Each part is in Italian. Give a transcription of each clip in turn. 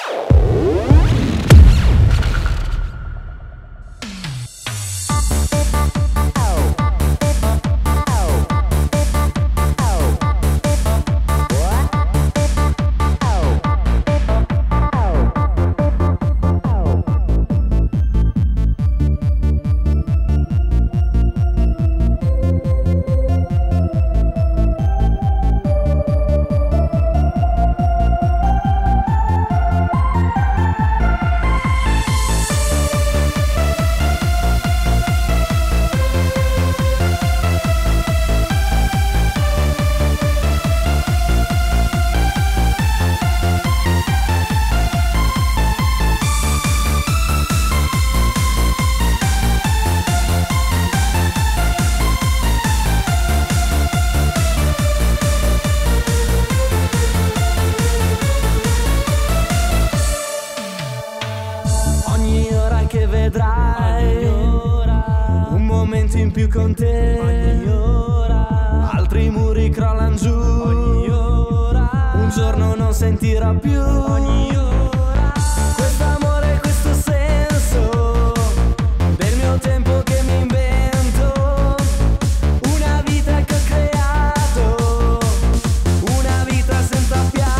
Che vedrai un momento in più con te, ogni ora altri muri crollano giù, ogni ora un giorno non sentirò più, ogni ora questo amore, questo senso del mio tempo che mi invento, una vita che ho creato, una vita senza fiato.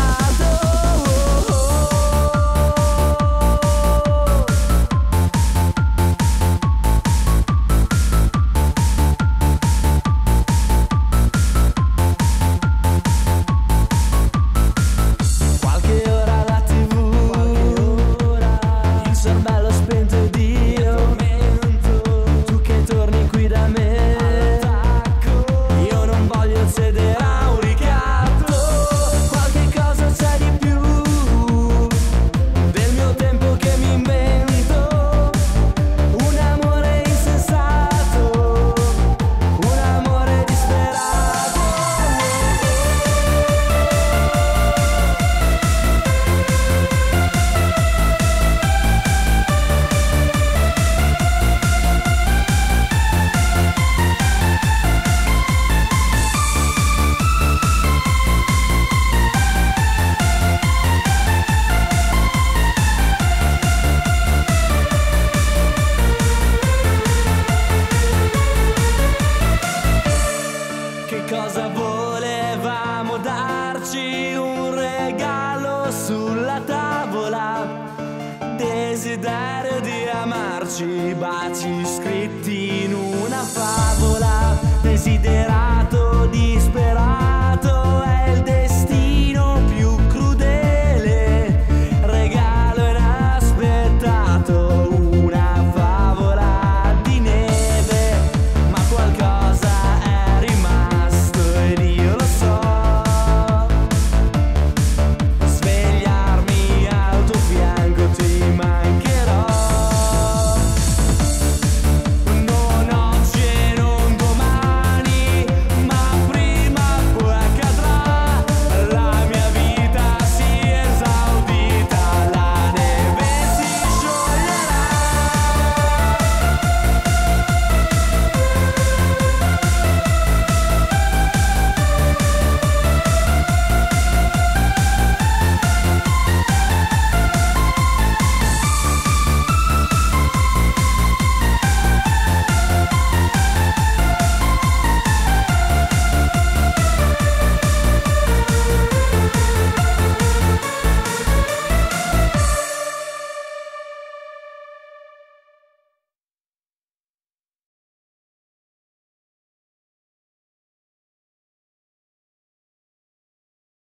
Cosa volevamo darci? Un regalo sulla tavola, desiderio di amarci, baci